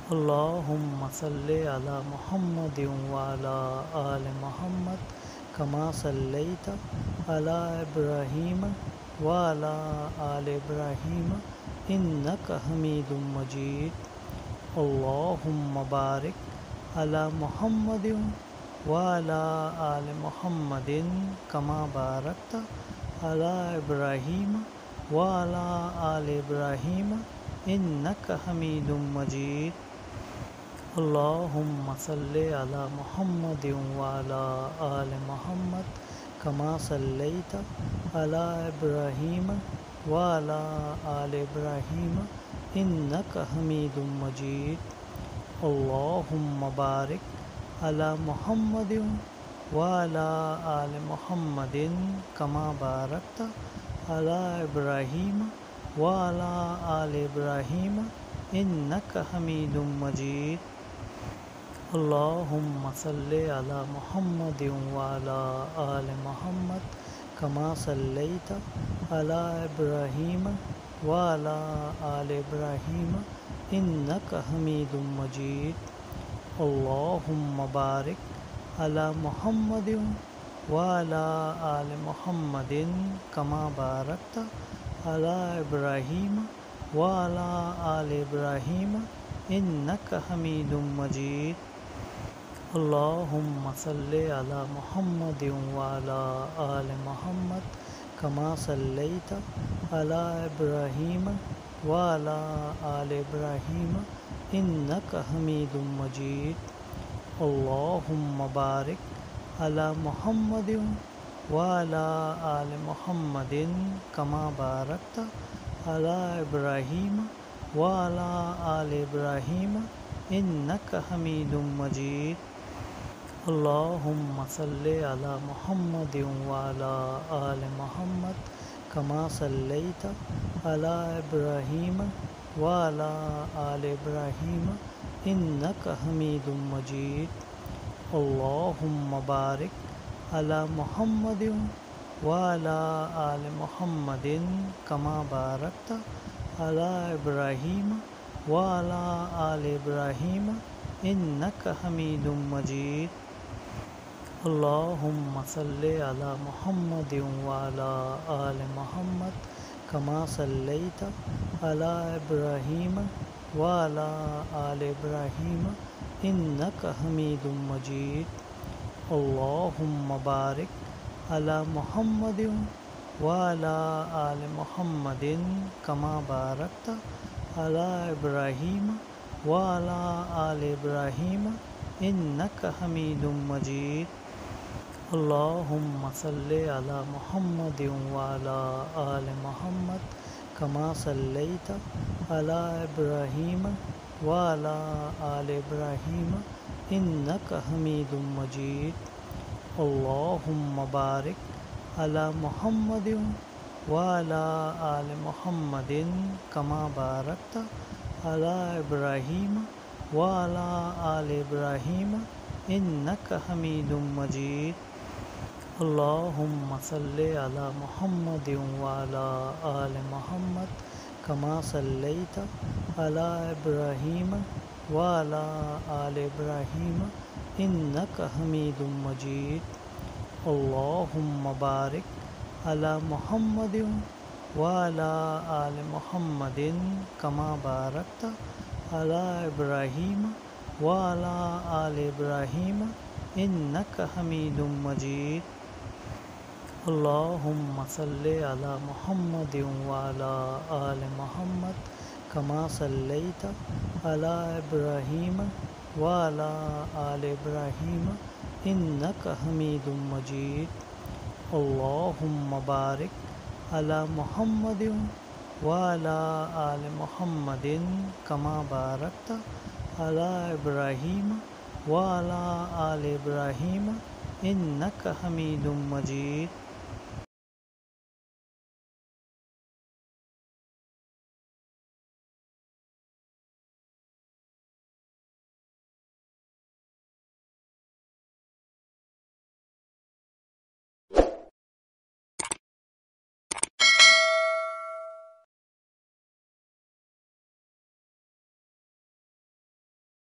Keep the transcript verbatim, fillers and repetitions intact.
اللہم صلی علی محمد وعلی آل محمد کما صلیت علی ابراہیم وعلی آل ابراہیم انک حمید مجید۔ اللہم بارک علی محمد وعلی آل محمد کما بارکت علی ابراہیم وعلی آل ابراہیم انک حمید مجید۔ اللہم صلی علی محمد وعلی آل محمد کما صلیت علی ابراہیم وعلی آل ابراہیم انک حمید مجید۔ اللہم بارک علی محمد وعلی آل محمد کما بارکت علی ابراہیم وعلی آل ابراہیم انک حمید مجید۔ اللہم صلی علی محمد وعلی آل محمد کما صلیت علی ابراہیم وعلی آل ابراہیم انک حمید مجید۔ اللہم بارک علی محمد وعلی آل محمد کما بارکت علی ابراہیم وعلی آل ابراہیم انک حمید مجید۔ اللہم صلی علی محمد وعلی آل محمد کما صلیت علی ابراہیم وعلی آل ابراہیم انک حمید مجید۔ اللہم بارک علی محمد وعلی آل محمد کما بارکت علی ابراہیم وعلی آل ابراہیم انک حمید مجید۔ اللہم صلی علی محمد وعلی آل محمد کما صلیت علی ابراہیم وعلی آل ابراہیم انک حمید مجید۔ اللہم بارک علی محمد وعلی آل محمد کما بارکت علی ابراہیم وعلی آل ابراہیم انک حمید مجید۔ اللہم صلی علی محمد وعلی آل محمد کما صلیت علی ابراہیم وعلی آل ابراہیم انک حمید مجید۔ اللہم بارک علی محمد وعلی آل محمد کما بارکت علی ابراہیم وعلی آل ابراہیم انک حمید مجید۔ اللہم صلی علی محمد وعلی آل محمد کما صلیت علی ابراہیم وعلی آل ابراہیم انک حمید مجید۔ اللہم بارک علی محمد وعلی آل محمد کما بارکت علی ابراہیم وعلی آل ابراہیم انک حمید مجید۔ اللہم صلی علی محمد وعلی آل محمد کما صلیت علی ابراہیم وعلی آل ابراہیم انک حمید مجید۔ اللہم بارک علی محمد وعلی آل محمد کما بارکت علی ابراہیم وعلی آل ابراہیم انک حمید مجید۔ اللہم صلی علی محمد وعلی آل محمد کما صلیت علی ابراہیم وعلی آل ابراہیم انک حمید مجید۔ اللہم بارک علی محمد وعلی آل محمد کما بارکت علی ابراہیم وعلی آل ابراہیم انک حمید مجید۔